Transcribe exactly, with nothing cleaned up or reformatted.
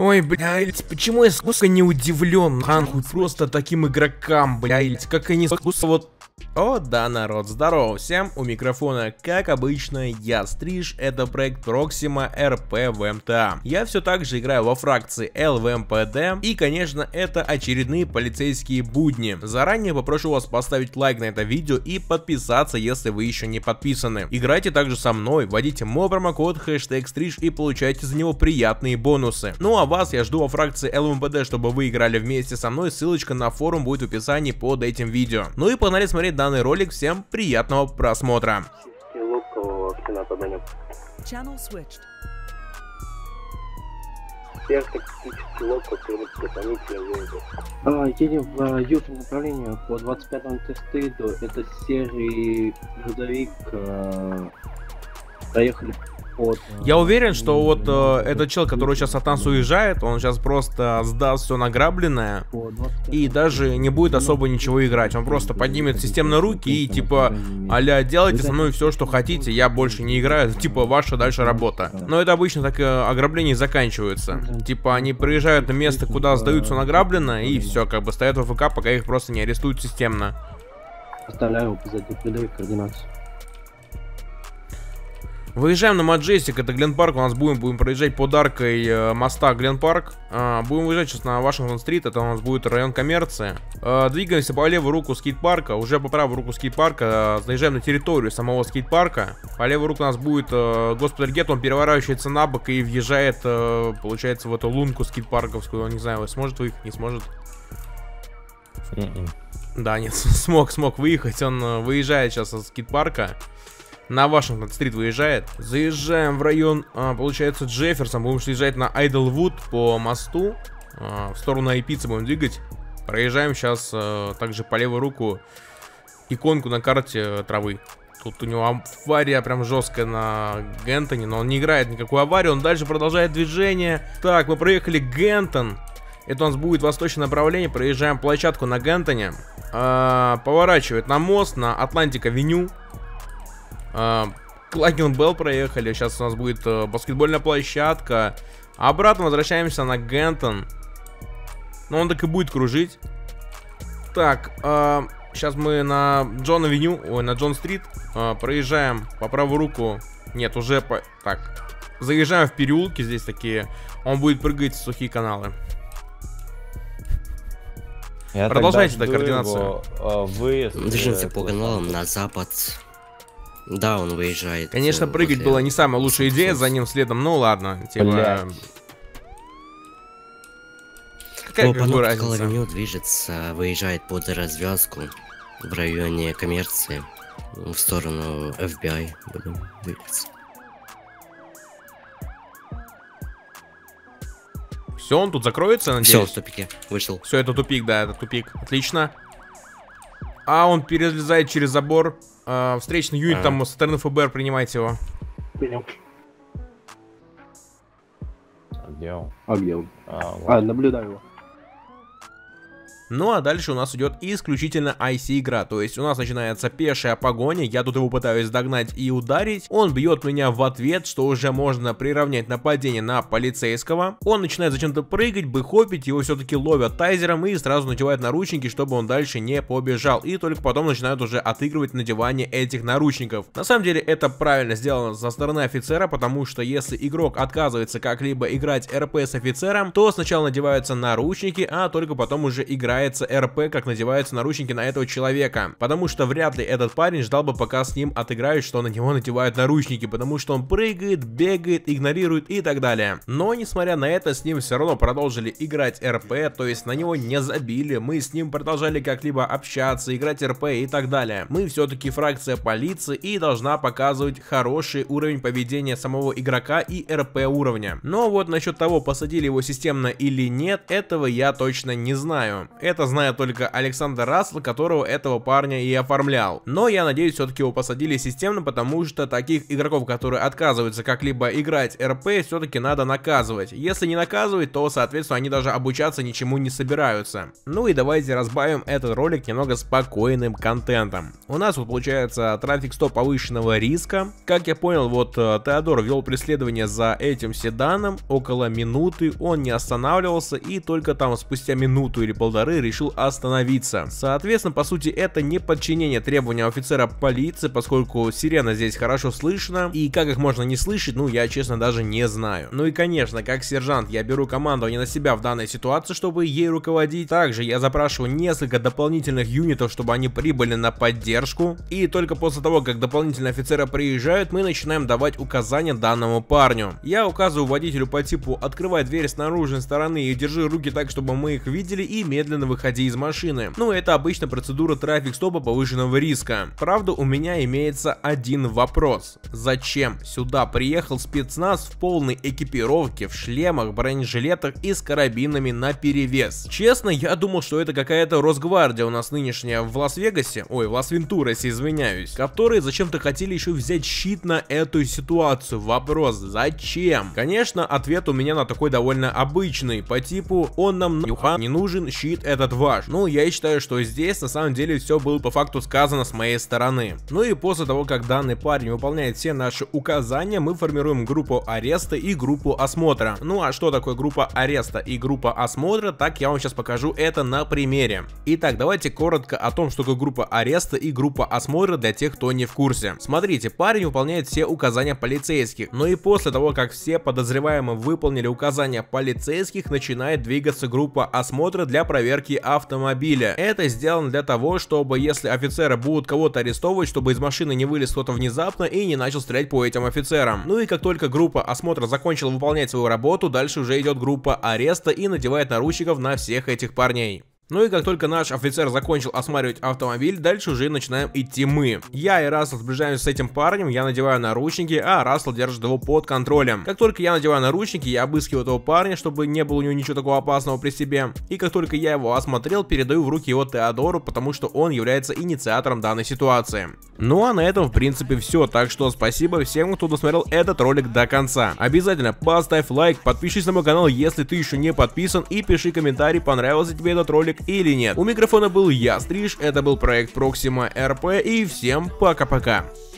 Ой, блядь, почему я сколько не удивлен, нахуй, просто таким игрокам, блядь, как они вот... О, да, народ, здорово всем, у микрофона, как обычно, я Стриж, это проект Proxima эр пи в эм тэ а. Я все так же играю во фракции эл вэ эм пэ дэ, и, конечно, это очередные полицейские будни. Заранее попрошу вас поставить лайк на это видео и подписаться, если вы еще не подписаны. Играйте также со мной, вводите мой промокод хэштег Стриж и получайте за него приятные бонусы. Ну а вас я жду во фракции эл вэ эм пэ дэ, чтобы вы играли вместе со мной, ссылочка на форум будет в описании под этим видео. Ну и погнали смотреть данный ролик, всем приятного просмотра. А, едем в а, южное направление по двадцать пятому тестыду. Это серый грузовик. А, проехали под... Я уверен, что вот э, этот чел, который сейчас от нас уезжает, он сейчас просто сдаст все награбленное и даже не будет особо ничего играть. Он просто поднимет системно руки и типа, а-ля, делайте со мной все, что хотите, я больше не играю, типа, ваша дальше работа. Но это обычно так э, ограбления заканчиваются. Типа, они приезжают на место, куда сдаются награбленное, и все, как бы стоят в АФК, пока их просто не арестуют системно. Оставляю позади, передаю координацию. Выезжаем на Маджестик, это Гленпарк, у нас будем, будем проезжать под аркой э, моста Гленпарк. э, Будем выезжать сейчас на Вашингтон-стрит, это у нас будет район коммерции. э, Двигаемся по левую руку скейт-парка, уже по правую руку скейт-парка, э, заезжаем на территорию самого скейт-парка. По левую руку у нас будет э, госпиталь Гет, он переворачивается на бок и въезжает, э, получается, в эту лунку скейт-парковскую. Не знаю, сможет выехать, не сможет. Mm-mm. Да, нет, смог, смог выехать, он э, выезжает сейчас из скейт-парка. На Вашингтон-стрит выезжает. Заезжаем в район, а, получается, Джефферсон. Будем съезжать на Айдлвуд по мосту. а, В сторону Айпицы будем двигать. Проезжаем сейчас а, также по левую руку иконку на карте а, травы. Тут у него авария прям жесткая на Гентоне, но он не играет никакую аварию. Он дальше продолжает движение. Так, мы проехали Гентон. Это у нас будет восточное направление. Проезжаем площадку на Гентоне. а, Поворачивает на мост, на Атлантик-авеню. Клакин Белл проехали. Сейчас у нас будет uh, баскетбольная площадка. Обратно возвращаемся на Гентон. Но он так и будет кружить. Так, uh, сейчас мы на Джон Авеню, ой, на Джон Стрит uh, проезжаем по правую руку. Нет, уже по... Так, заезжаем в переулки, здесь такие. Он будет прыгать в сухие каналы. Я Продолжайте до координацию. uh, Движемся по каналам на запад. Да, он выезжает. Конечно, прыгать возле... была не самая лучшая идея за ним следом, ну ладно, типа... Бля. Какая как бы разница? Авеню движется, выезжает под развязку в районе коммерции, в сторону эф би ай будем двигаться. Все, он тут закроется, надеюсь? Все, в тупике, вышел. Все, это тупик, да, это тупик, отлично. А он перелезает через забор. Uh, встречный юнит а. там со стороны эф бэ эр, принимайте его. Принял. А где он? А где он? А, а наблюдаю его. Ну а дальше у нас идет исключительно ай си игра, то есть у нас начинается пешая погоня, я тут его пытаюсь догнать и ударить, он бьет меня в ответ, что уже можно приравнять нападение на полицейского, он начинает зачем-то прыгать, бэхопить, его все-таки ловят тайзером и сразу надевают наручники, чтобы он дальше не побежал, и только потом начинают уже отыгрывать надевание этих наручников. На самом деле это правильно сделано со стороны офицера, потому что если игрок отказывается как-либо играть эр пи с офицером, то сначала надеваются наручники, а только потом уже играет эр пи, как надеваются наручники на этого человека. Потому что вряд ли этот парень ждал бы, пока с ним отыграют, что на него надевают наручники, потому что он прыгает, бегает, игнорирует и так далее. Но несмотря на это, с ним все равно продолжили играть эр пи, то есть на него не забили, мы с ним продолжали как-либо общаться, играть эр пи и так далее. Мы все-таки фракция полиции и должна показывать хороший уровень поведения самого игрока и эр пи уровня. Но вот насчет того, посадили его системно или нет, этого я точно не знаю. это знает только Александр Рассел, которого этого парня и оформлял. Но я надеюсь, все-таки его посадили системно, потому что таких игроков, которые отказываются как-либо играть эр пи, все-таки надо наказывать. Если не наказывать, то, соответственно, они даже обучаться ничему не собираются. Ну и давайте разбавим этот ролик немного спокойным контентом. У нас вот получается трафик стоп повышенного риска. Как я понял, вот Теодор вел преследование за этим седаном около минуты, он не останавливался и только там спустя минуту или полторы решил остановиться. Соответственно, по сути, это не подчинение требованиям офицера полиции, поскольку сирена здесь хорошо слышно, и как их можно не слышать, ну я честно даже не знаю. Ну и конечно, как сержант я беру командование на себя в данной ситуации, чтобы ей руководить. Также я запрашиваю несколько дополнительных юнитов, чтобы они прибыли на поддержку, и только после того, как дополнительные офицеры приезжают, мы начинаем давать указания данному парню. Я указываю водителю по типу: открывай дверь с наружной стороны и держи руки так, чтобы мы их видели, и медленно выходи из машины. Ну, это обычно процедура трафик стопа повышенного риска. Правда, у меня имеется один вопрос. Зачем сюда приехал спецназ в полной экипировке, в шлемах, бронежилетах и с карабинами наперевес? Честно, я думал, что это какая-то Росгвардия у нас нынешняя в Лас-Вегасе, ой, в Лас-Вентурасе, извиняюсь, которые зачем-то хотели еще взять щит на эту ситуацию. Вопрос: зачем? Конечно, ответ у меня на такой довольно обычный, по типу: он нам нюха не нужен, щит этот ваш. Ну, я считаю, что здесь на самом деле все было по факту сказано с моей стороны. Ну и после того, как данный парень выполняет все наши указания, мы формируем группу ареста и группу осмотра. Ну а что такое группа ареста и группа осмотра, так я вам сейчас покажу это на примере. Итак, давайте коротко о том, что такое группа ареста и группа осмотра для тех, кто не в курсе. Смотрите, парень выполняет все указания полицейских, но и после того, как все подозреваемые выполнили указания полицейских, начинает двигаться группа осмотра для проверки автомобиля. Это сделано для того, чтобы если офицеры будут кого-то арестовывать, чтобы из машины не вылез кто-то внезапно и не начал стрелять по этим офицерам. Ну и как только группа осмотра закончила выполнять свою работу, дальше уже идет группа ареста и надевает наручников на всех этих парней. Ну и как только наш офицер закончил осматривать автомобиль, дальше уже начинаем идти мы. Я и Рассел сближаемся с этим парнем, я надеваю наручники, а Рассел держит его под контролем. Как только я надеваю наручники, я обыскиваю этого парня, чтобы не было у него ничего такого опасного при себе. И как только я его осмотрел, передаю в руки его Теодору, потому что он является инициатором данной ситуации. Ну а на этом в принципе все, так что спасибо всем, кто досмотрел этот ролик до конца. Обязательно поставь лайк, подпишись на мой канал, если ты еще не подписан, и пиши комментарий, понравился тебе этот ролик или нет. У микрофона был я, Стриж, это был проект Proxima эр пи, и всем пока-пока.